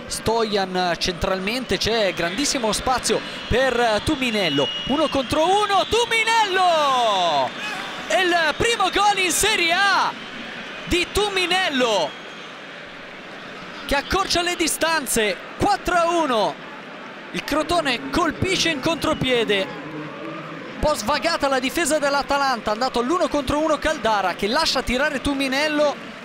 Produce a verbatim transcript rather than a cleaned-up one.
Stojan centralmente, c'è grandissimo spazio per Tuminello, uno contro uno, Tuminello! È il primo gol in Serie A di Tuminello che accorcia le distanze. Quattro a uno, il Crotone colpisce in contropiede, un po' svagata la difesa dell'Atalanta, è andato all'uno contro uno Caldara che lascia tirare Tuminello